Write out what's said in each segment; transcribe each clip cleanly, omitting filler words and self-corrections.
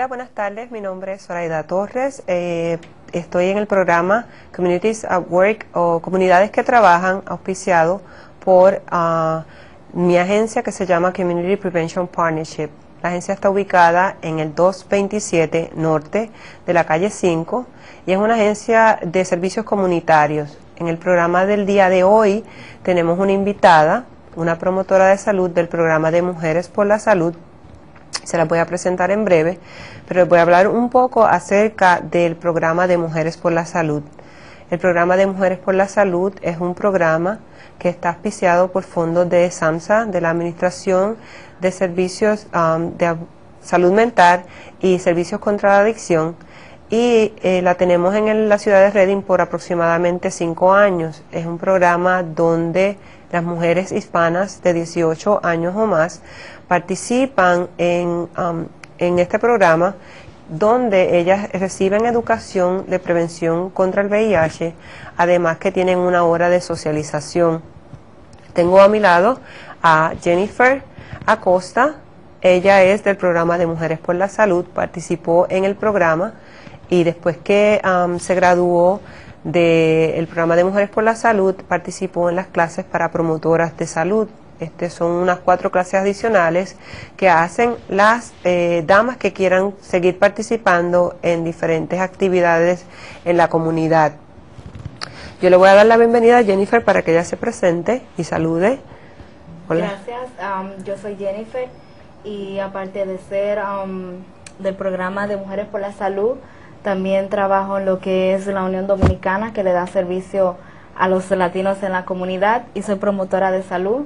buenas tardes. Mi nombre es Zoraida Torres. Estoy en el programa Communities at Work o Comunidades que Trabajan, auspiciado por mi agencia que se llama Community Prevention Partnership. La agencia está ubicada en el 227 Norte de la calle 5 y es una agencia de servicios comunitarios. En el programa del día de hoy tenemos una invitada, una promotora de salud del programa de Mujeres por la Salud. Se la voy a presentar en breve, pero les voy a hablar un poco acerca del programa de Mujeres por la Salud. El programa de Mujeres por la Salud es un programa que está auspiciado por fondos de SAMHSA, de la Administración de Servicios de Salud Mental y Servicios contra la Adicción, y la tenemos en la ciudad de Reading por aproximadamente 5 años. Es un programa donde las mujeres hispanas de 18 años o más participan en este programa, donde ellas reciben educación de prevención contra el VIH, además que tienen una hora de socialización. Tengo a mi lado a Jennifer Acosta. Ella es del programa de Mujeres por la Salud, participó en el programa y después que se graduó del programa de Mujeres por la Salud, participó en las clases para promotoras de salud. Son unas 4 clases adicionales que hacen las damas que quieran seguir participando en diferentes actividades en la comunidad. Yo le voy a dar la bienvenida a Jennifer para que ella se presente y salude. Hola. Gracias, yo soy Jennifer y aparte de ser del programa de Mujeres por la Salud, también trabajo en lo que es la Unión Dominicana, que le da servicio a los latinos en la comunidad, y soy promotora de salud.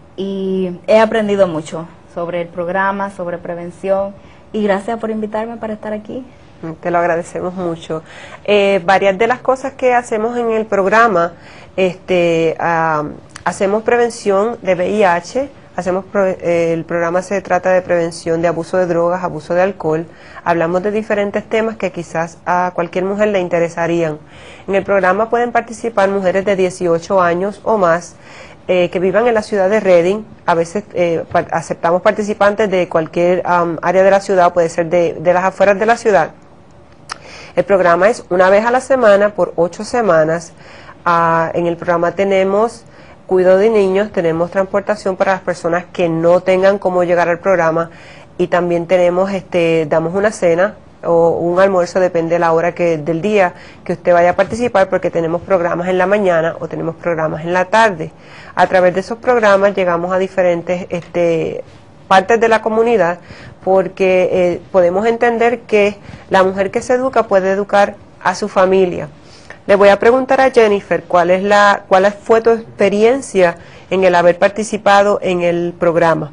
Y he aprendido mucho sobre el programa, sobre prevención, y gracias por invitarme para estar aquí. Te lo agradecemos mucho. Varias de las cosas que hacemos en el programa, hacemos prevención de VIH, el programa se trata de prevención de abuso de drogas, abuso de alcohol. Hablamos de diferentes temas que quizás a cualquier mujer le interesarían. En el programa pueden participar mujeres de 18 años o más, que vivan en la ciudad de Reading. A veces aceptamos participantes de cualquier área de la ciudad, puede ser de las afueras de la ciudad. El programa es una vez a la semana por 8 semanas. En el programa tenemos cuidado de niños, tenemos transportación para las personas que no tengan cómo llegar al programa, y también tenemos, damos una cena o un almuerzo, depende de la hora del día que usted vaya a participar, porque tenemos programas en la mañana o tenemos programas en la tarde. A través de esos programas llegamos a diferentes partes de la comunidad, porque podemos entender que la mujer que se educa puede educar a su familia. Le voy a preguntar a Jennifer cuál fue tu experiencia en el haber participado en el programa.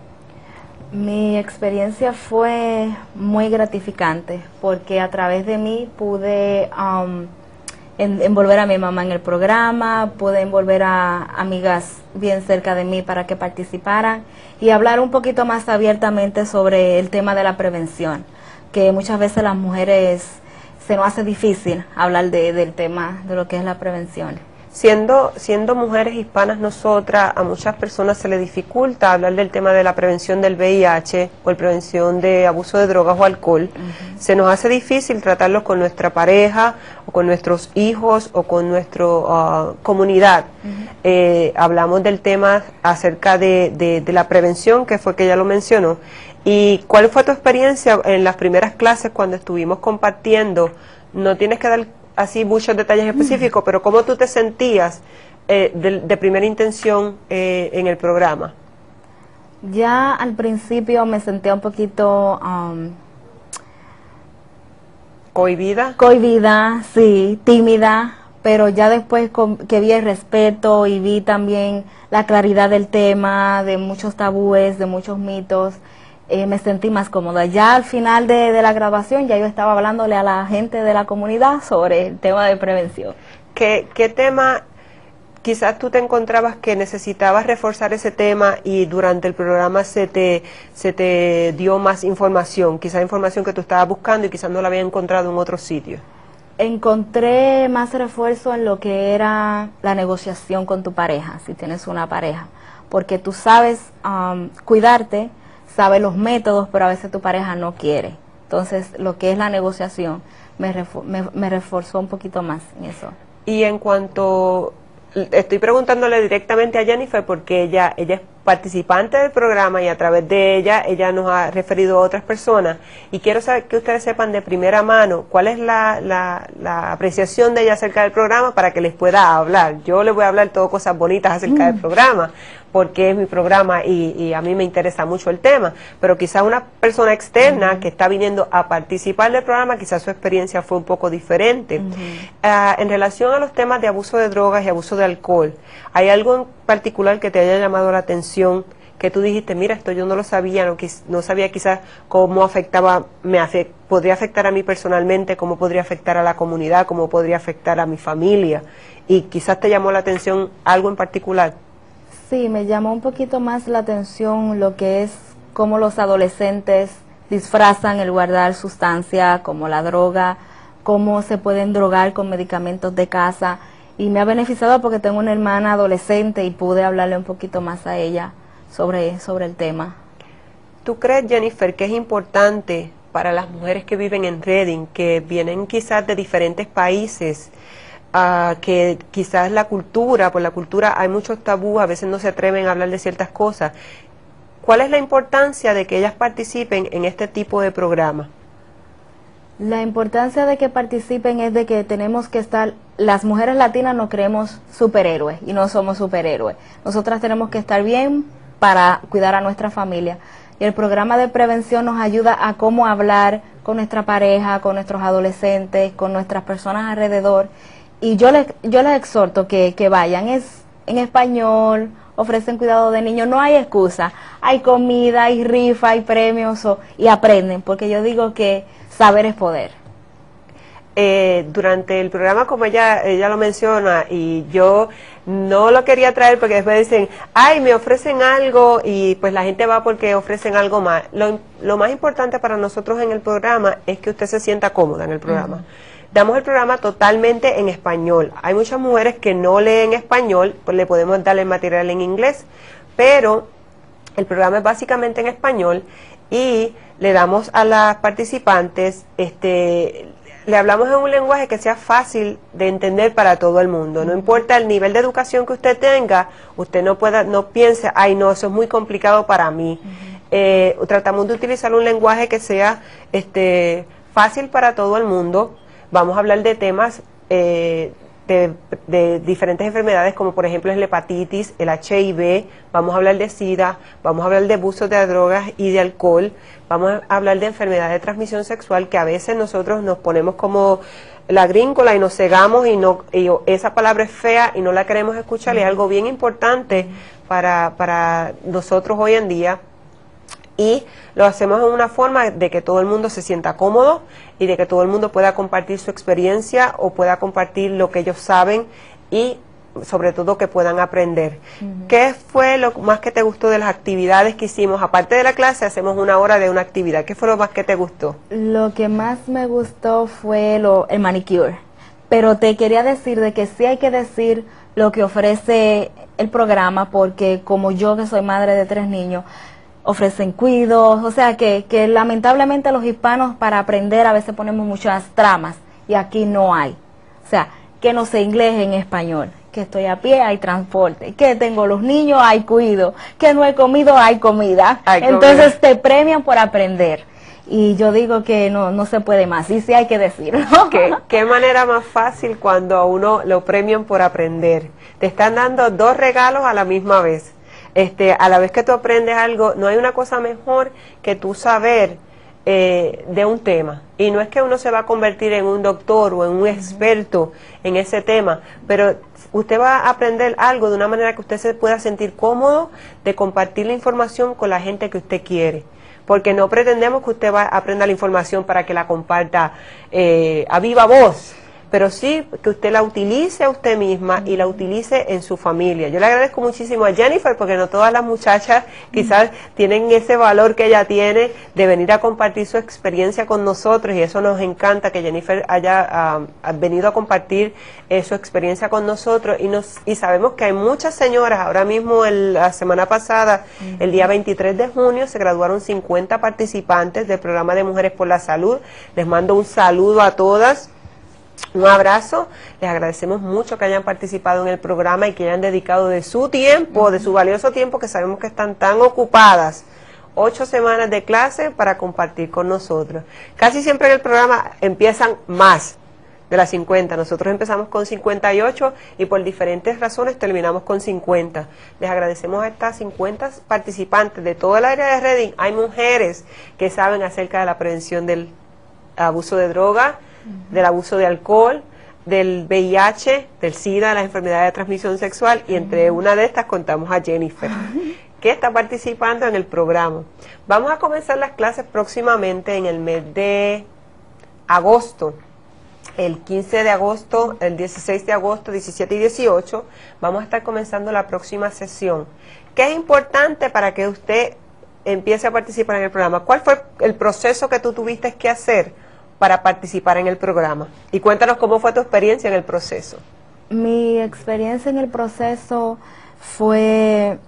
Mi experiencia fue muy gratificante porque a través de mí pude envolver a mi mamá en el programa, pude envolver a amigas bien cerca de mí para que participaran y hablar un poquito más abiertamente sobre el tema de la prevención, que muchas veces las mujeres se nos hace difícil hablar del tema de lo que es la prevención. Siendo mujeres hispanas nosotras, a muchas personas se les dificulta hablar del tema de la prevención del VIH o la prevención de abuso de drogas o alcohol. Se nos hace difícil tratarlo con nuestra pareja o con nuestros hijos o con nuestra comunidad. Hablamos del tema acerca de la prevención, que fue que ella lo mencionó. ¿Y cuál fue tu experiencia en las primeras clases cuando estuvimos compartiendo? No tienes que dar así muchos detalles específicos, pero ¿cómo tú te sentías de primera intención en el programa? Ya al principio me sentía un poquito cohibida, sí, tímida, pero ya después que vi el respeto y vi también la claridad del tema, de muchos tabúes, de muchos mitos, me sentí más cómoda. Ya al final de la grabación ya yo estaba hablándole a la gente de la comunidad sobre el tema de prevención. ¿Qué tema quizás tú te encontrabas que necesitabas reforzar ese tema y durante el programa se te dio más información? Quizás información que tú estabas buscando y quizás no la había encontrado en otro sitio. Encontré más refuerzo en lo que era la negociación con tu pareja, si tienes una pareja, porque tú sabes cuidarte, sabes los métodos, pero a veces tu pareja no quiere. Entonces, lo que es la negociación me reforzó un poquito más en eso. Y en cuanto, estoy preguntándole directamente a Jennifer porque ella es participante del programa y a través de ella nos ha referido a otras personas y quiero saber que ustedes sepan de primera mano cuál es la apreciación de ella acerca del programa para que les pueda hablar. Yo les voy a hablar todo cosas bonitas acerca del programa porque es mi programa y a mí me interesa mucho el tema, pero quizá una persona externa que está viniendo a participar del programa, quizás su experiencia fue un poco diferente. En relación a los temas de abuso de drogas y abuso de alcohol, ¿hay algo en particular que te haya llamado la atención, que tú dijiste, mira, esto yo no lo sabía, no sabía quizás cómo afectaba, podría afectar a mí personalmente, cómo podría afectar a la comunidad, cómo podría afectar a mi familia, y quizás te llamó la atención algo en particular? Sí, me llamó un poquito más la atención lo que es cómo los adolescentes disfrazan el guardar sustancia como la droga, cómo se pueden drogar con medicamentos de casa, y me ha beneficiado porque tengo una hermana adolescente y pude hablarle un poquito más a ella sobre el tema. ¿Tú crees, Jennifer, que es importante para las mujeres que viven en Redding, que vienen quizás de diferentes países, que quizás por la cultura hay muchos tabús, a veces no se atreven a hablar de ciertas cosas? ¿Cuál es la importancia de que ellas participen en este tipo de programa? La importancia de que participen es de que tenemos que estar, las mujeres latinas nos creemos superhéroes y no somos superhéroes. Nosotras tenemos que estar bien para cuidar a nuestra familia. Y el programa de prevención nos ayuda a cómo hablar con nuestra pareja, con nuestros adolescentes, con nuestras personas alrededor. Y yo les exhorto que vayan, es en español, ofrecen cuidado de niños, no hay excusa, hay comida, hay rifa, hay premios y aprenden, porque yo digo que saber es poder. Durante el programa, como ella lo menciona, y yo no lo quería traer porque después dicen, ay, me ofrecen algo, y pues la gente va porque ofrecen algo más. Lo más importante para nosotros en el programa es que usted se sienta cómoda en el programa. Damos el programa totalmente en español. Hay muchas mujeres que no leen español, pues le podemos dar el material en inglés, pero el programa es básicamente en español y le damos a las participantes, le hablamos en un lenguaje que sea fácil de entender para todo el mundo. No importa el nivel de educación que usted tenga, usted no piense, ay no, eso es muy complicado para mí. Tratamos de utilizar un lenguaje que sea fácil para todo el mundo. Vamos a hablar de temas de diferentes enfermedades, como por ejemplo la hepatitis, el HIV, vamos a hablar de SIDA, vamos a hablar de abuso de drogas y de alcohol, vamos a hablar de enfermedades de transmisión sexual, que a veces nosotros nos ponemos como la gringola y nos cegamos y esa palabra es fea y no la queremos escuchar, y es algo bien importante para nosotros hoy en día. Y lo hacemos en una forma de que todo el mundo se sienta cómodo y de que todo el mundo pueda compartir su experiencia o pueda compartir lo que ellos saben y sobre todo que puedan aprender. ¿Qué fue lo más que te gustó de las actividades que hicimos? Aparte de la clase, hacemos una hora de una actividad. ¿Qué fue lo más que te gustó? Lo que más me gustó fue el manicure. Pero te quería decir de que sí hay que decir lo que ofrece el programa, porque como yo que soy madre de 3 niños, ofrecen cuidos, o sea que lamentablemente los hispanos para aprender a veces ponemos muchas tramas y aquí no hay. O sea, que no sé inglés en español, que estoy a pie, hay transporte, que tengo los niños, hay cuido, que no he comido, hay comida. Entonces te premian por aprender. Y yo digo que no se puede más, y sí hay que decirlo. ¿Qué manera más fácil cuando a uno lo premian por aprender? Te están dando 2 regalos a la misma vez. A la vez que tú aprendes algo, no hay una cosa mejor que tú saber de un tema. Y no es que uno se va a convertir en un doctor o en un experto en ese tema, pero usted va a aprender algo de una manera que usted se pueda sentir cómodo de compartir la información con la gente que usted quiere. Porque no pretendemos que usted aprenda la información para que la comparta a viva voz. pero sí que usted la utilice a usted misma y la utilice en su familia. Yo le agradezco muchísimo a Jennifer porque no todas las muchachas quizás tienen ese valor que ella tiene de venir a compartir su experiencia con nosotros, y eso nos encanta que Jennifer haya venido a compartir su experiencia con nosotros, y sabemos que hay muchas señoras. Ahora mismo la semana pasada, el día 23 de junio, se graduaron 50 participantes del programa de Mujeres por la Salud. Les mando un saludo a todas, un abrazo. Les agradecemos mucho que hayan participado en el programa y que hayan dedicado de su tiempo, de su valioso tiempo, que sabemos que están tan ocupadas, 8 semanas de clase para compartir con nosotros. Casi siempre en el programa empiezan más de las 50. Nosotros empezamos con 58 y por diferentes razones terminamos con 50. Les agradecemos a estas 50 participantes de todo el área de Reading. Hay mujeres que saben acerca de la prevención del abuso de droga, del abuso de alcohol, del VIH, del SIDA, de las enfermedades de transmisión sexual, y entre una de estas contamos a Jennifer, que está participando en el programa. Vamos a comenzar las clases próximamente en el mes de agosto. El 15 de agosto, el 16 de agosto, 17 y 18, vamos a estar comenzando la próxima sesión. ¿Qué es importante para que usted empiece a participar en el programa? ¿Cuál fue el proceso que tú tuviste que hacer para participar en el programa? Y cuéntanos cómo fue tu experiencia en el proceso. Mi experiencia en el proceso fue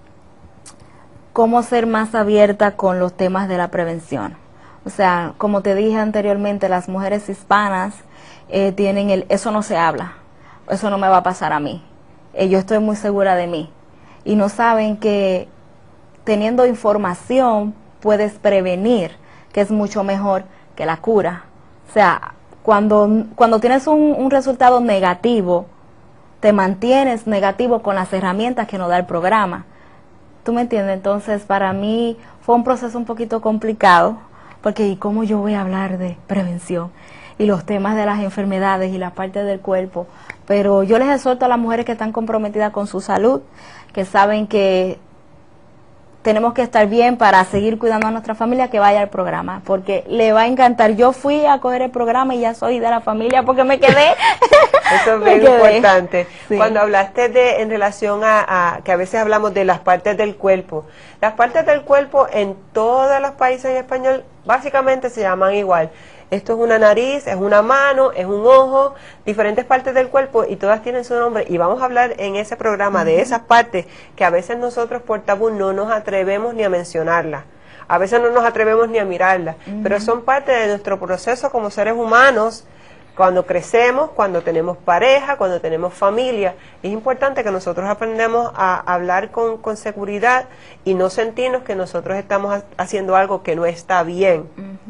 cómo ser más abierta con los temas de la prevención. O sea, como te dije anteriormente, las mujeres hispanas tienen eso no se habla, eso no me va a pasar a mí, yo estoy muy segura de mí, y no saben que teniendo información puedes prevenir, que es mucho mejor que la cura. O sea, cuando tienes un resultado negativo, te mantienes negativo con las herramientas que nos da el programa. ¿Tú me entiendes? Entonces, para mí fue un proceso un poquito complicado, porque ¿y cómo yo voy a hablar de prevención? Y los temas de las enfermedades y las partes del cuerpo. Pero yo les exhorto a las mujeres que están comprometidas con su salud, que saben que tenemos que estar bien para seguir cuidando a nuestra familia, que vaya al programa, porque le va a encantar. Yo fui a coger el programa y ya soy de la familia porque me quedé. Eso es bien importante. Sí. Cuando hablaste en relación a que a veces hablamos de las partes del cuerpo, las partes del cuerpo en todos los países en español básicamente se llaman igual. Esto es una nariz, es una mano, es un ojo, diferentes partes del cuerpo, y todas tienen su nombre, y vamos a hablar en ese programa de esas partes que a veces nosotros por tabú no nos atrevemos ni a mencionarlas. A veces no nos atrevemos ni a mirarlas, pero son parte de nuestro proceso como seres humanos. Cuando crecemos, cuando tenemos pareja, cuando tenemos familia, es importante que nosotros aprendamos a hablar con seguridad y no sentirnos que nosotros estamos haciendo algo que no está bien.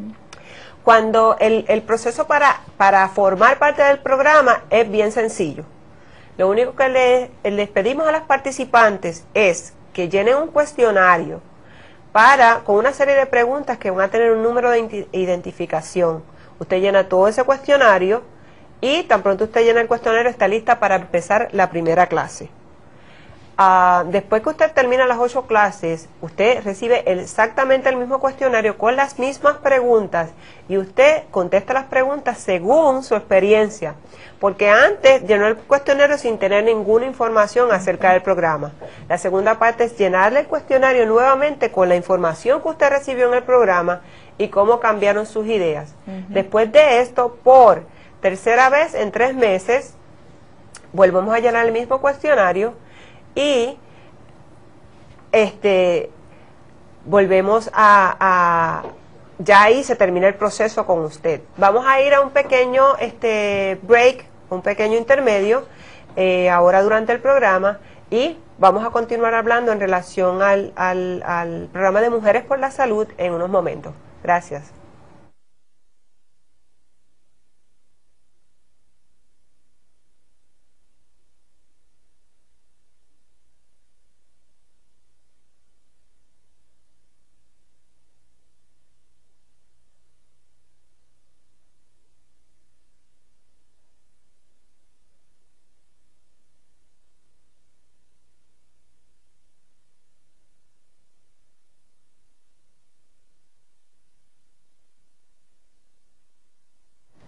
Cuando el proceso para formar parte del programa es bien sencillo. Lo único que les pedimos a las participantes es que llenen un cuestionario con una serie de preguntas que van a tener un número de identificación. Usted llena todo ese cuestionario y tan pronto usted llena el cuestionario está lista para empezar la primera clase. Después que usted termina las 8 clases, usted recibe exactamente el mismo cuestionario con las mismas preguntas, y usted contesta las preguntas según su experiencia, porque antes llenó el cuestionario sin tener ninguna información acerca del programa. La segunda parte es llenarle el cuestionario nuevamente con la información que usted recibió en el programa y cómo cambiaron sus ideas. Después de esto, por tercera vez en 3 meses, volvemos a llenar el mismo cuestionario y volvemos ya ahí se termina el proceso con usted. Vamos a ir a un pequeño break, un pequeño intermedio ahora durante el programa, y vamos a continuar hablando en relación al programa de Mujeres por la Salud en unos momentos. Gracias.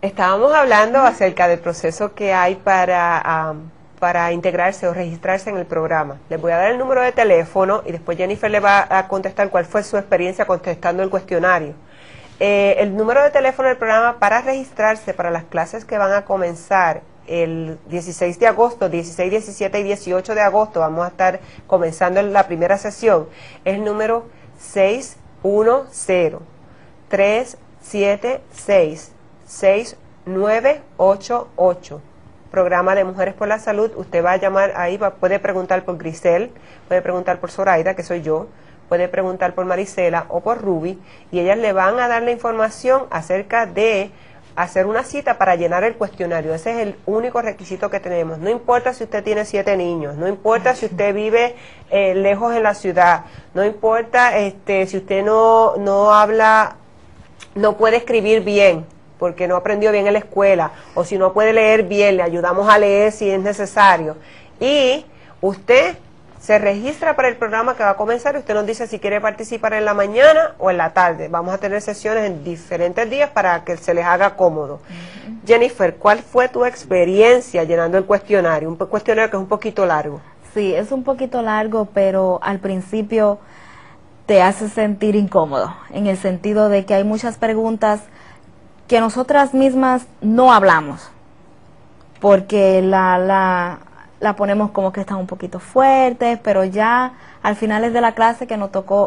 Estábamos hablando acerca del proceso que hay para integrarse o registrarse en el programa. Les voy a dar el número de teléfono y después Jennifer le va a contestar cuál fue su experiencia contestando el cuestionario. El número de teléfono del programa para registrarse para las clases que van a comenzar el 16 de agosto, 16, 17 y 18 de agosto, vamos a estar comenzando la primera sesión, es el número 610-376-6988. Programa de Mujeres por la Salud. Usted va a llamar ahí, puede preguntar por Grisel, puede preguntar por Zoraida, que soy yo, puede preguntar por Marisela o por Ruby, y ellas le van a dar la información acerca de hacer una cita para llenar el cuestionario. Ese es el único requisito que tenemos. No importa si usted tiene 7 niños, no importa si usted vive lejos en la ciudad, no importa si usted no habla, no puede escribir bien porque no aprendió bien en la escuela, o si no puede leer bien, le ayudamos a leer si es necesario. Y usted se registra para el programa que va a comenzar y usted nos dice si quiere participar en la mañana o en la tarde. Vamos a tener sesiones en diferentes días para que se les haga cómodo. Jennifer, ¿cuál fue tu experiencia llenando el cuestionario? Un cuestionario que es un poquito largo. Sí, es un poquito largo, pero al principio te hace sentir incómodo, en el sentido de que hay muchas preguntas que nosotras mismas no hablamos, porque la ponemos como que están un poquito fuertes, pero ya al finales de la clase que nos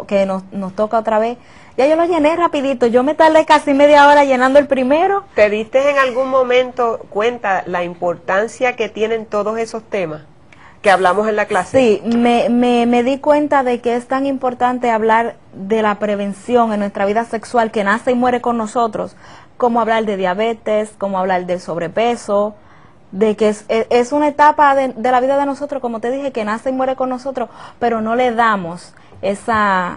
toca otra vez, ya yo lo llené rapidito. Yo me tardé casi media hora llenando el primero. ¿Te diste en algún momento cuenta la importancia que tienen todos esos temas que hablamos en la clase? Sí, me di cuenta de que es tan importante hablar de la prevención en nuestra vida sexual que nace y muere con nosotros, como hablar de diabetes, como hablar del sobrepeso, de que es una etapa de la vida de nosotros, como te dije, que nace y muere con nosotros, pero no le damos esa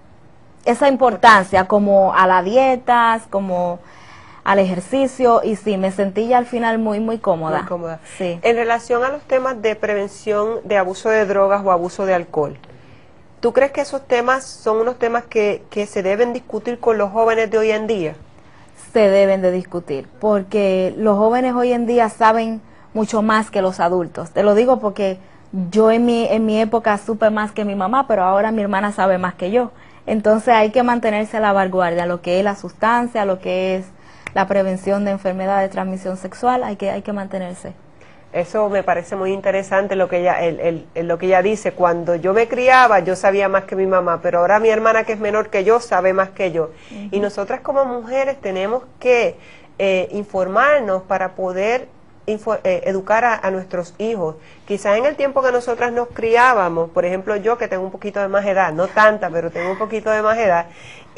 importancia como a las dietas, como al ejercicio, y sí, me sentí ya al final muy cómoda. Muy cómoda. Sí. En relación a los temas de prevención de abuso de drogas o abuso de alcohol, ¿tú crees que esos temas son unos temas que se deben discutir con los jóvenes de hoy en día? Se deben de discutir, porque los jóvenes hoy en día saben mucho más que los adultos. Te lo digo porque yo en mi época supe más que mi mamá, pero ahora mi hermana sabe más que yo. Entonces hay que mantenerse a la vanguardia, lo que es la sustancia, lo que es la prevención de enfermedad de transmisión sexual, hay que mantenerse. Eso me parece muy interesante lo que ella dice. Cuando yo me criaba, yo sabía más que mi mamá, pero ahora mi hermana, que es menor que yo, sabe más que yo. Y nosotras como mujeres tenemos que informarnos para poder educar a nuestros hijos. Quizás en el tiempo que nosotras nos criábamos, por ejemplo yo que tengo un poquito de más edad, no tanta, pero tengo un poquito de más edad,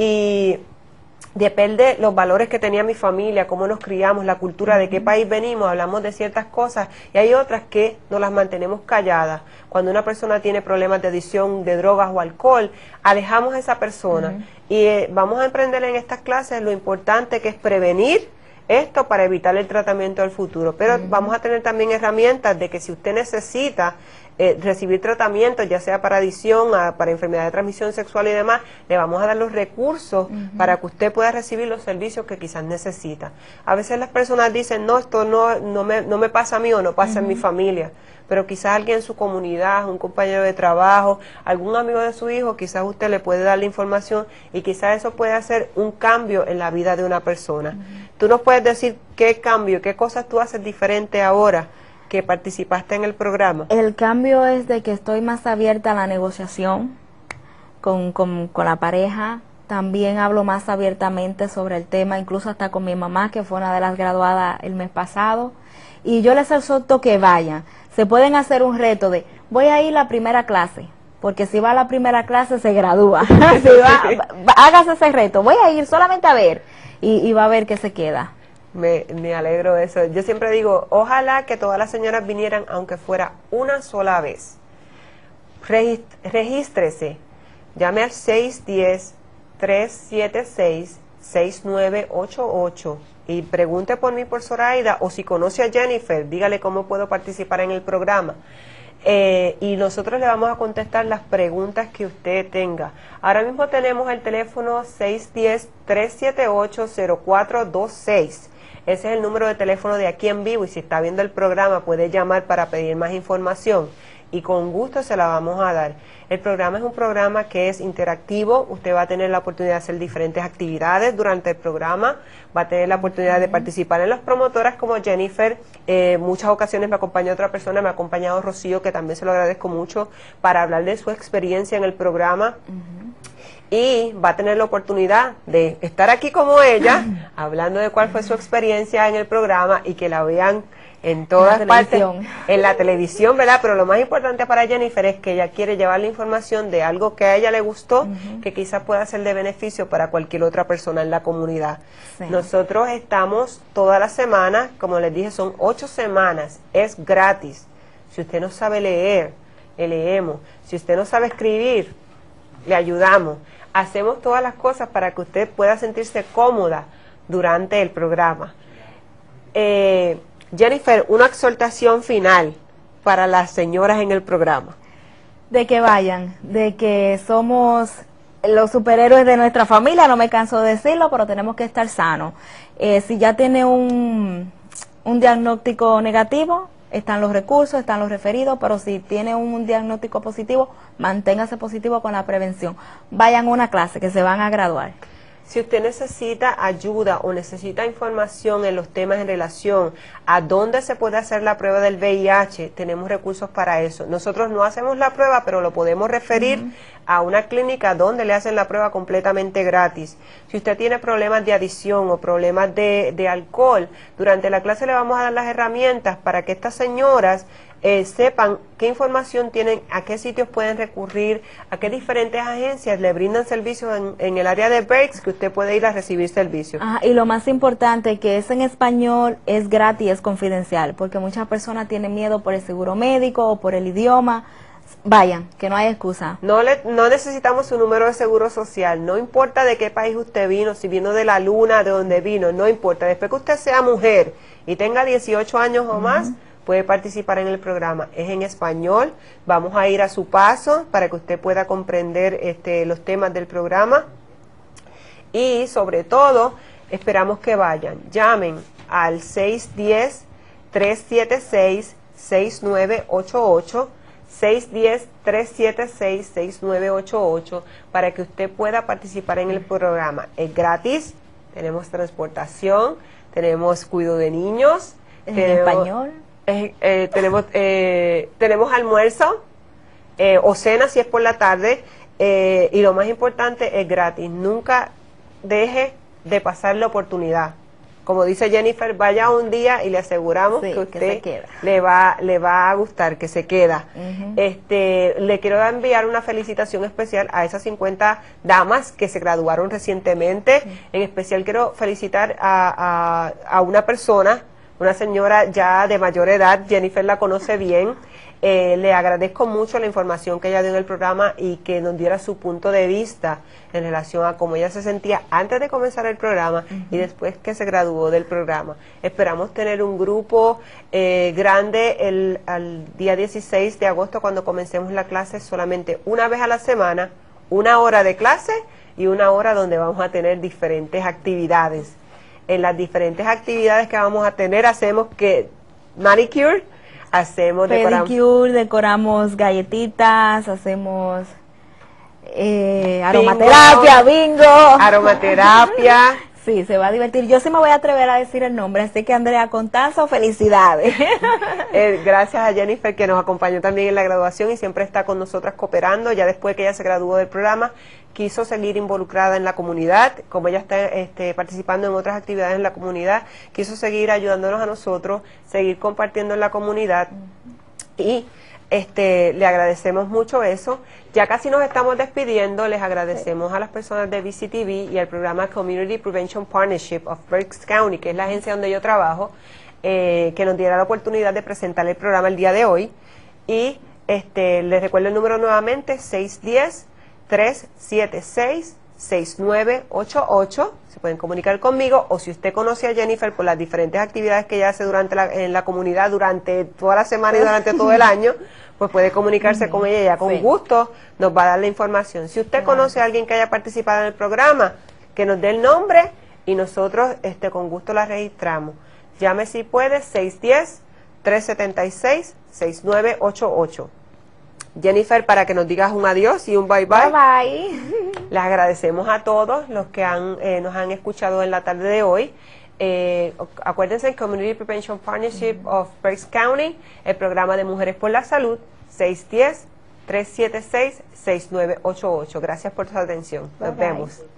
y depende los valores que tenía mi familia, cómo nos criamos, la cultura, de qué país venimos, hablamos de ciertas cosas, y hay otras que nos las mantenemos calladas. Cuando una persona tiene problemas de adicción de drogas o alcohol, alejamos a esa persona, y vamos a aprender en estas clases lo importante que es prevenir esto para evitar el tratamiento del futuro. Pero vamos a tener también herramientas de que si usted necesita recibir tratamiento, ya sea para adicción, para enfermedad de transmisión sexual y demás, le vamos a dar los recursos para que usted pueda recibir los servicios que quizás necesita. A veces las personas dicen, no, esto no me pasa a mí o no pasa en mi familia, pero quizás alguien en su comunidad, un compañero de trabajo, algún amigo de su hijo, quizás usted le puede dar la información y quizás eso puede hacer un cambio en la vida de una persona. Tú nos puedes decir qué cambio, qué cosas tú haces diferente ahora que participaste en el programa. El cambio es de que estoy más abierta a la negociación con la pareja. También hablo más abiertamente sobre el tema, incluso hasta con mi mamá, que fue una de las graduadas el mes pasado. Y yo les exhorto que vayan. Se pueden hacer un reto de, voy a ir a la primera clase, porque si va a la primera clase se gradúa. Hágase ese reto, voy a ir solamente a ver, y va a ver que se queda. Me alegro de eso. Yo siempre digo, ojalá que todas las señoras vinieran, aunque fuera una sola vez. Regístrese, llame al 610-376-6988 y pregunte por mí, por Zoraida, o si conoce a Jennifer, dígale cómo puedo participar en el programa. Y nosotros le vamos a contestar las preguntas que usted tenga. Ahora mismo tenemos el teléfono 610-378-0426. Ese es el número de teléfono de aquí en vivo y si está viendo el programa puede llamar para pedir más información y con gusto se la vamos a dar. El programa es un programa que es interactivo, usted va a tener la oportunidad de hacer diferentes actividades durante el programa, va a tener la oportunidad de participar en las promotoras como Jennifer, muchas ocasiones me acompaña otra persona, me ha acompañado Rocío, que también se lo agradezco mucho, para hablar de su experiencia en el programa. Y va a tener la oportunidad de estar aquí como ella, hablando de cuál fue su experiencia en el programa y que la vean en todas partes, en la televisión, ¿verdad? Pero lo más importante para Jennifer es que ella quiere llevar la información de algo que a ella le gustó, que quizás pueda ser de beneficio para cualquier otra persona en la comunidad. Sí. Nosotros estamos toda la semana, como les dije, son 8 semanas, es gratis. Si usted no sabe leer, le leemos. Si usted no sabe escribir, le ayudamos. Hacemos todas las cosas para que usted pueda sentirse cómoda durante el programa. Jennifer, una exhortación final para las señoras en el programa. De que vayan, de que somos los superhéroes de nuestra familia, no me canso de decirlo, pero tenemos que estar sanos. Si ya tiene un diagnóstico negativo, están los recursos, están los referidos, pero si tiene un diagnóstico positivo, manténgase positivo con la prevención. Vayan a una clase que se van a graduar. Si usted necesita ayuda o necesita información en los temas en relación a dónde se puede hacer la prueba del VIH, tenemos recursos para eso. Nosotros no hacemos la prueba, pero lo podemos referir a una clínica donde le hacen la prueba completamente gratis. Si usted tiene problemas de adicción o problemas de alcohol, durante la clase le vamos a dar las herramientas para que estas señoras sepan qué información tienen, a qué sitios pueden recurrir, a qué diferentes agencias le brindan servicios en el área de breaks, que usted puede ir a recibir servicios. Y lo más importante, que es en español, es gratis, es confidencial, porque muchas personas tienen miedo por el seguro médico o por el idioma. Vayan, que no hay excusa. No necesitamos su número de seguro social, no importa de qué país usted vino, si vino de la luna, de donde vino, no importa. Después que usted sea mujer y tenga 18 años o más, puede participar en el programa. Es en español, vamos a ir a su paso para que usted pueda comprender los temas del programa y sobre todo esperamos que vayan. Llamen al 610-376-6988, 610-376-6988 para que usted pueda participar en el programa. Es gratis, tenemos transportación, tenemos cuidado de niños, en español. Tenemos almuerzo o cena si es por la tarde y lo más importante es gratis. Nunca deje de pasar la oportunidad. Como dice Jennifer, vaya un día y le aseguramos que usted le va a gustar, que se queda. Le quiero enviar una felicitación especial a esas 50 damas que se graduaron recientemente. En especial quiero felicitar a una persona, una señora ya de mayor edad, Jennifer la conoce bien. Le agradezco mucho la información que ella dio en el programa y que nos diera su punto de vista en relación a cómo ella se sentía antes de comenzar el programa y después que se graduó del programa. Esperamos tener un grupo grande al día 16 de agosto cuando comencemos la clase, solamente una vez a la semana, 1 hora de clase y 1 hora donde vamos a tener diferentes actividades. En las diferentes actividades que vamos a tener hacemos manicure, hacemos pedicure, decoramos galletitas, hacemos aromaterapia, bingo. Aromaterapia. Sí, se va a divertir. Yo sí me voy a atrever a decir el nombre, así que Andrea Contazo, felicidades. Gracias a Jennifer que nos acompañó también en la graduación y siempre está con nosotras cooperando. Ya después que ella se graduó del programa, quiso seguir involucrada en la comunidad, como ella está participando en otras actividades en la comunidad, quiso seguir ayudándonos a nosotros, seguir compartiendo en la comunidad y le agradecemos mucho eso. Ya casi nos estamos despidiendo, les agradecemos a las personas de VCTV y al programa Community Prevention Partnership of Berks County, que es la agencia donde yo trabajo, que nos diera la oportunidad de presentar el programa el día de hoy. Y les recuerdo el número nuevamente, 610-376-6988. Se pueden comunicar conmigo, o si usted conoce a Jennifer por las diferentes actividades que ella hace en la comunidad durante toda la semana y durante todo el año, pues puede comunicarse con ella con gusto nos va a dar la información. Si usted conoce a alguien que haya participado en el programa, que nos dé el nombre y nosotros con gusto la registramos. Llame si puede, 610-376-6988. Jennifer, para que nos digas un adiós y un bye bye. Bye bye. Les agradecemos a todos los que nos han escuchado en la tarde de hoy. Acuérdense, Community Prevention Partnership of Berks County, el programa de Mujeres por la Salud, 610-376-6988. Gracias por su atención. Nos vemos.